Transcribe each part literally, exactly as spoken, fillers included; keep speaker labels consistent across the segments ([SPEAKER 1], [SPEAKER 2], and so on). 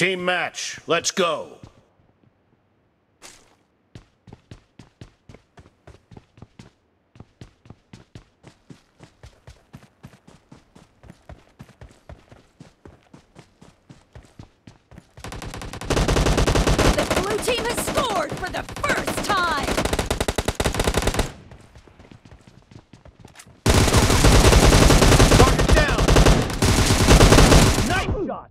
[SPEAKER 1] Team match, let's go.
[SPEAKER 2] The blue team has scored for the first time!
[SPEAKER 1] Target down! Nice shot!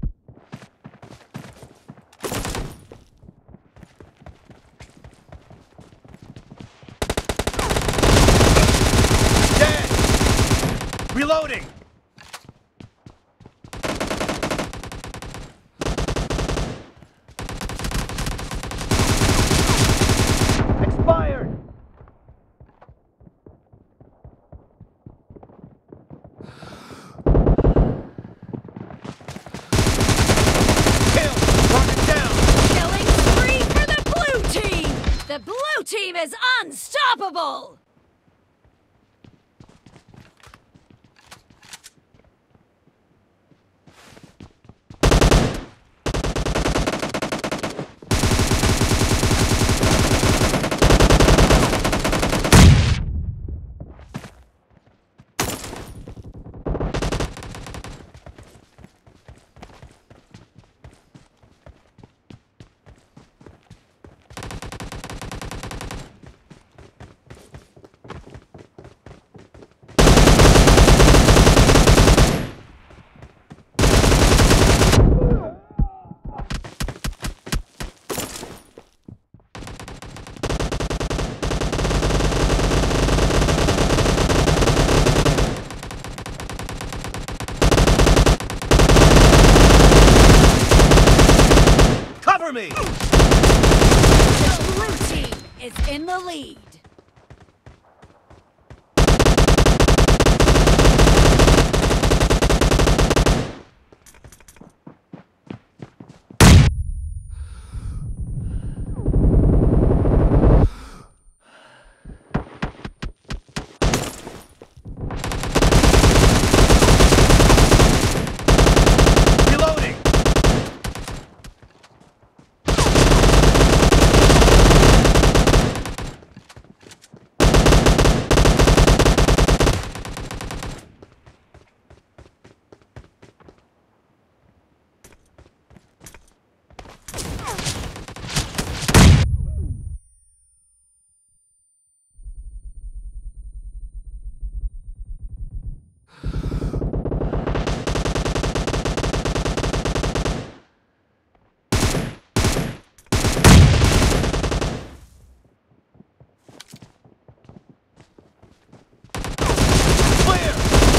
[SPEAKER 1] Dead! Reloading! Expired! Kill! Target down!
[SPEAKER 2] Killing spree for the blue team! The blue team is unstoppable!
[SPEAKER 1] Cover me!
[SPEAKER 2] The blue team is in the lead.
[SPEAKER 1] Reloading! Clear!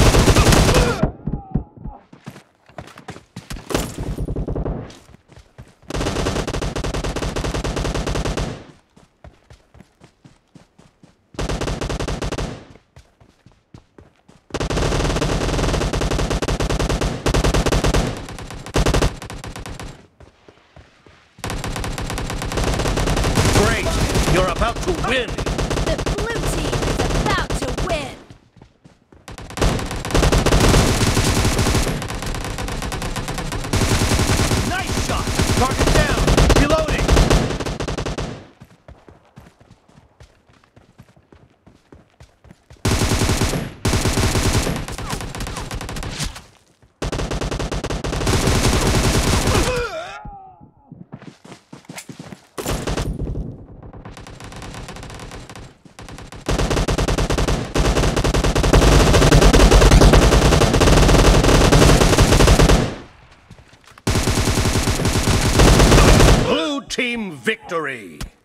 [SPEAKER 1] Great! You're about to win!
[SPEAKER 2] The blue team is about to win.
[SPEAKER 1] Nice shot! Target down! Reloading! Blue team victory!